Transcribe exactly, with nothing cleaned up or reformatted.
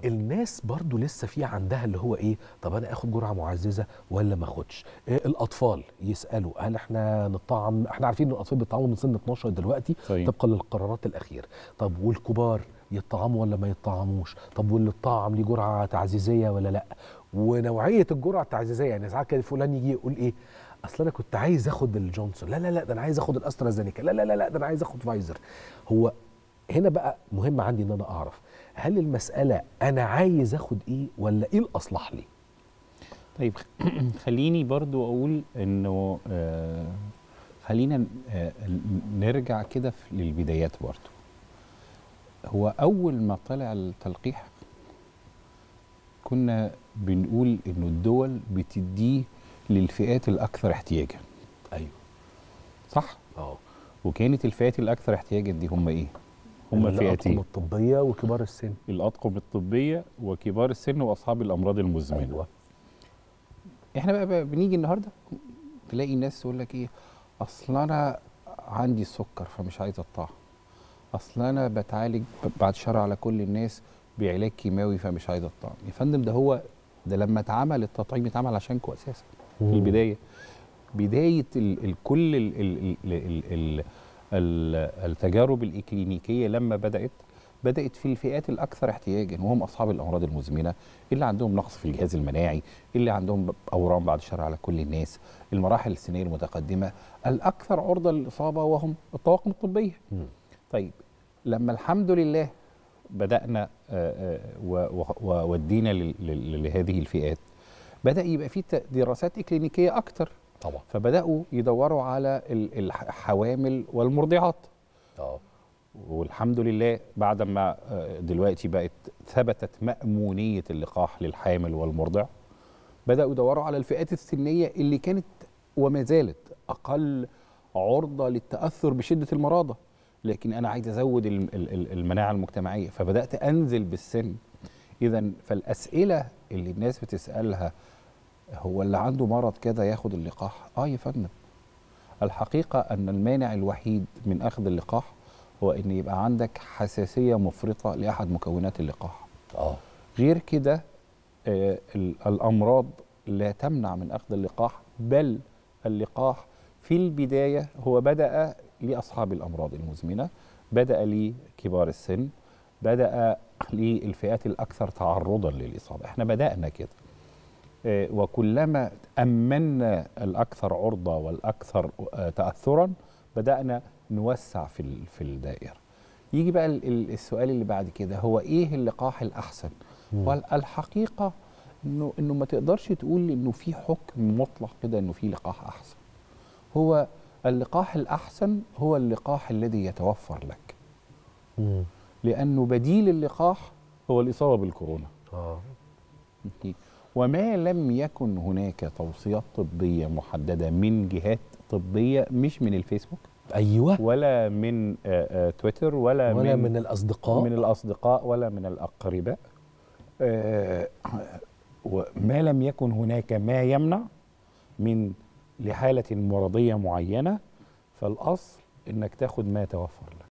الناس برضو لسه في عندها اللي هو ايه، طب انا اخد جرعه معززه ولا ما اخدش؟ إيه الاطفال يسالوا هل احنا نطعم؟ احنا عارفين ان الاطفال بيطعموا من سن اتناشر دلوقتي طيب. طبقا للقرارات الاخيره. طب والكبار يطعموا ولا ما يطعموش؟ طب واللي اتطعم ليه جرعه تعزيزيه ولا لا؟ ونوعيه الجرعه التعزيزيه، يعني ساعات كده فلان يجي يقول ايه، اصل انا كنت عايز اخد الجونسون، لا لا لا ده انا عايز اخد الاسترازينيكا، لا لا لا لا ده انا عايز اخد فايزر. هو هنا بقى مهم عندي ان انا اعرف هل المساله انا عايز اخد ايه ولا ايه الاصلح لي؟ طيب خليني برضو اقول انه آه خلينا آه نرجع كده للبدايات برضو. هو اول ما طلع التلقيح كنا بنقول انه الدول بتديه للفئات الاكثر احتياجا. ايوه صح؟ اه. وكانت الفئات الاكثر احتياجا دي هم ايه؟ هم فئتين: الاطقم الطبيه وكبار السن. الاطقم الطبيه وكبار السن واصحاب الامراض المزمنه. ايوه. احنا بقى, بقى بنيجي النهارده تلاقي الناس تقول لك ايه، اصل انا عندي السكر فمش عايز الطعم، اصل انا بتعالج بعد شر على كل الناس بعلاج كيماوي فمش عايز الطعم. يا فندم ده هو ده لما اتعمل التطعيم اتعمل عشانكم اساسا في البدايه. بدايه ال ال كل ال ال ال ال ال ال التجارب الاكلينيكيه لما بدات بدات في الفئات الاكثر احتياجا، وهم اصحاب الامراض المزمنه اللي عندهم نقص في الجهاز المناعي، اللي عندهم اورام بعد الشر على كل الناس، المراحل السنيه المتقدمه، الاكثر عرضه للاصابه وهم الطواقم الطبيه. م. طيب لما الحمد لله بدانا وودينا لهذه الفئات، بدا يبقى في دراسات اكلينيكيه اكتر طبعا، فبداوا يدوروا على الحوامل والمرضعات. اه والحمد لله بعد ما دلوقتي بقت ثبتت مأمونية اللقاح للحامل والمرضع، بدأوا يدوروا على الفئات السنية اللي كانت وما زالت أقل عرضة للتأثر بشدة المرضى، لكن أنا عايز أزود المناعة المجتمعية فبدأت أنزل بالسن. إذن فالأسئلة اللي الناس بتسألها، هو اللي عنده مرض كده ياخد اللقاح؟ آه يا فندم، الحقيقة أن المانع الوحيد من أخذ اللقاح هو ان يبقى عندك حساسيه مفرطه لاحد مكونات اللقاح. اه غير كده آه الامراض لا تمنع من اخذ اللقاح، بل اللقاح في البدايه هو بدا لاصحاب الامراض المزمنه، بدا لكبار السن، بدا للفئات الاكثر تعرضا للاصابه. احنا بدانا كده آه وكلما امنا الاكثر عرضه والاكثر آه تاثرا بدانا نوسع في في الدائره. يجي بقى السؤال اللي بعد كده، هو ايه اللقاح الاحسن؟ والحقيقه انه انه ما تقدرش تقول انه في حكم مطلق كده انه في لقاح احسن. هو اللقاح الاحسن هو اللقاح الذي يتوفر لك. مم. لانه بديل اللقاح هو الاصابه بالكورونا. اه وما لم يكن هناك توصيات طبيه محدده من جهات طبيه، مش من الفيسبوك ايوه ولا من آآ آآ تويتر ولا, ولا من, من الاصدقاء من الاصدقاء ولا من الاقرباء، وما لم يكن هناك ما يمنع من لحاله مرضيه معينه، فالاصل انك تاخد ما يتوفر لك.